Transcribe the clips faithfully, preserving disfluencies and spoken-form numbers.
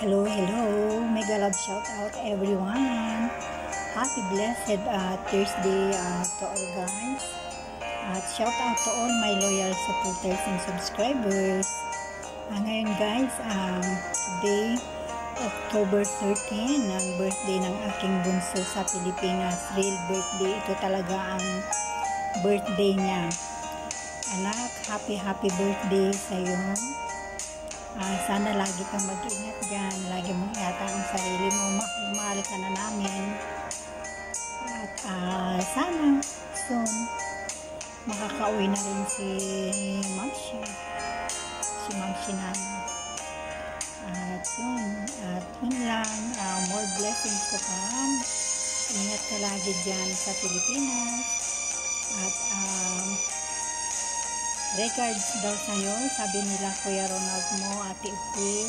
Hello, hello. Mega love shout out everyone. Happy blessed uh, Thursday uh, to all guys. At shout out to all my loyal supporters and subscribers. Uh, ngayon guys, um, today October thirteenth, ang birthday ng aking bunso sa Pilipinas. Real birthday. Ito talaga ang birthday niya. Anak, happy happy birthday sa iyo. Uh, sana lagi kang mag-ingat dyan. Lagi mong ingatan ang sarili mo. Mahal ka na namin. At uh, sana soon makakauwi na rin si Mamsi. Si Mamsi Nana. At yun. At yun lang. Uh, more blessings to come. Ingat ka lagi dyan sa Pilipinas. At um, regards daw sa'yo, sabi nila Kuya Ronald mo, Ate Uphil,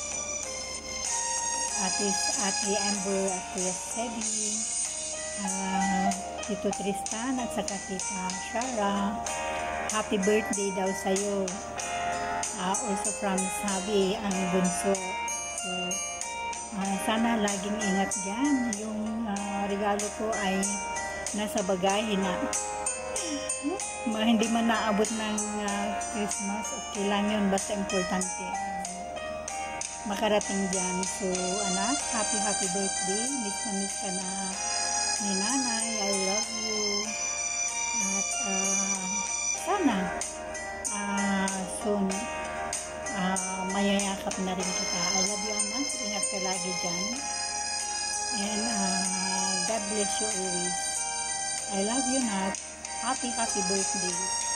Ate, Ate Amber at Kuya Sebi, uh, Tito Tristan at saka Tita Shara. Happy birthday daw sa'yo. Uh, also from Sabi, ang bunso. So, uh, sana laging ingat dyan. Yung uh, regalo ko ay nasa bagahe na. Ma, hindi man naabot ng uh, Christmas, okay lang yun, basta importante uh, makarating dyan. So anak, happy happy birthday. Miss na miss ka na ni nanay. I love you. At uh, sana uh, soon uh, mayayakap na rin kita. I love you anak, ingat ka lagi dyan, and uh, God bless you always. I love you Nat. Happy, happy birthday.